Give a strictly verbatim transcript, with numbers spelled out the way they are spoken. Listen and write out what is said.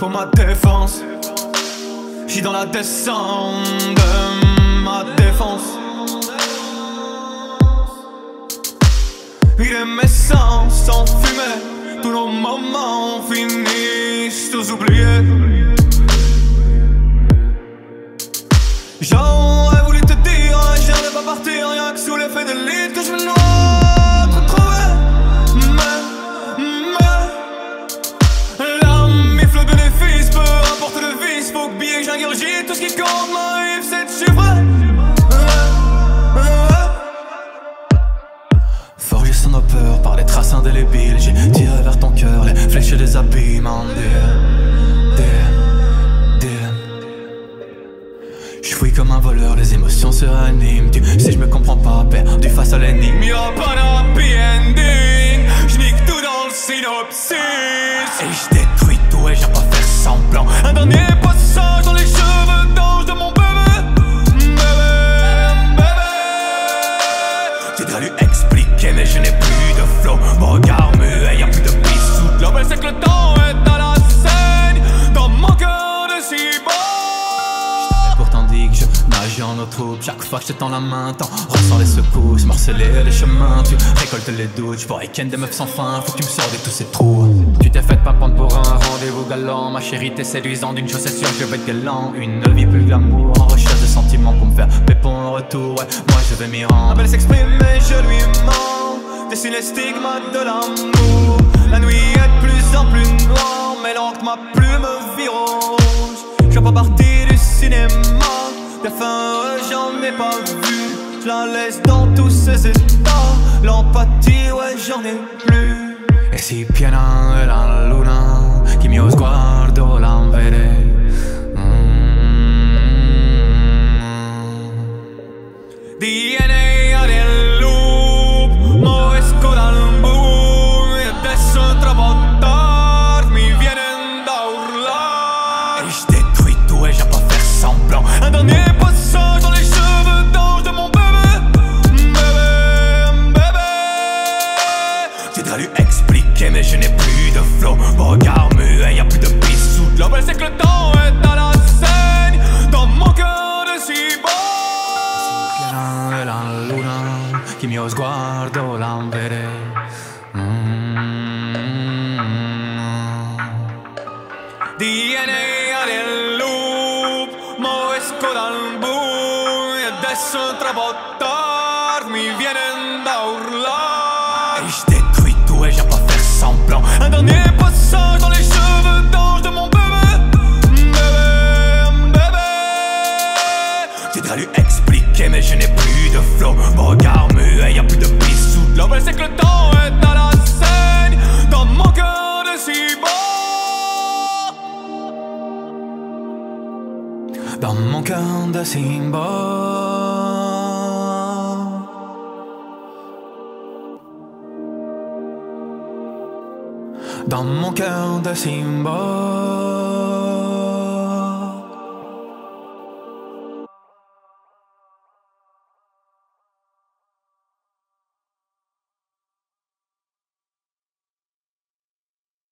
pour ma défense. J'suis dans la descente de ma défense. Il est mes sens sans fumée, tous nos moments finissent tous oubliés. J'aurais voulu te dire, je ne vais pas partir, rien que sous l'effet de l'île que je me dois te retrouver. Mais, mais, l'ami le bénéfice, peu importe le vice, faut que bien que j'ingurgite tout ce qui compte, m'arrive c'est de chiffrer. Forgé sans nos peurs par les traces indélébiles, j'ai tiré vers ton cœur les flèches et les abîmes en deal, deal, deal. J'fouille comme un voleur, les émotions se raniment. Tu sais je me comprends pas, perdu face à l'énigme. Y'a pas d'happy ending, j'nique tout dans le synopsis. Et j'détruis tout et j'ai pas faire semblant. Un dernier passage dans les cheveux d'ange de mon bébé. Bébé, bébé. J'ai déjà lui expliquer mais je n'ai plus de flow. Mon regard muet, y'a plus de piste sous de l'eau. Elle sait que le temps est à la scène dans mon cœur de cyborg. Tandis que je nage en eau troupe, chaque fois que je te tends la main, t'en ressens les secousses, morceler les chemins, tu récoltes les doutes, j'pourrais ken des meufs sans fin, faut que tu me sors de tous ces trous. Tu t'es fait pas prendre pour un rendez-vous galant, ma chérie t'es séduisant, d'une chose c'est sûre, je vais être galant. Une vie plus glamour, en recherche de sentiments pour me faire pépon en retour, ouais, moi je vais m'y rendre. Elle s'exprime mais je lui mens, dessine les stigmates de l'amour. La nuit est de plus en plus noire, mais l'encre ma plume vire rouge. Je fais pas partie du cinéma, des fins j'en ai pas vu. Je la laisse dans tous ses états, l'empathie ouais j'en ai plus. E si piena è la luna che mio sguardo la vede. D N A del loop, mo esco dal buio e adesso è troppo tardi, mi viene da urlare. E je détruis tout et j'ai pas faire semblant. Un dernier passage dans les cheveux d'ange de mon bébé. Bébé, bébé. J'ai déjà lui expliquer mais je n'ai plus de flow. Mon regard muet, y'a plus de piste sous de l'eau. Elle sait que le temps est à la scène dans mon cœur de cyborg. La luna che mio sguardo la vede. Mm-hmm. D N A del loop, mo esco dal buio e adesso è troppo tardi, mi viene da urlare. Et je détruis tout et j'ai pas faire semblant. Un dernier passage dans les cheveux d'ange de mon bébé. Bébé, bébé. J'ai déjà lui expliquer mais je n'ai plus de flow. Mon regard muet, y'a plus de piste sous de l'eau. Elle sait que le temps est à la scène dans mon cœur de cyborg. Dans mon cœur de cyborg. Dans mon cœur de cyborg.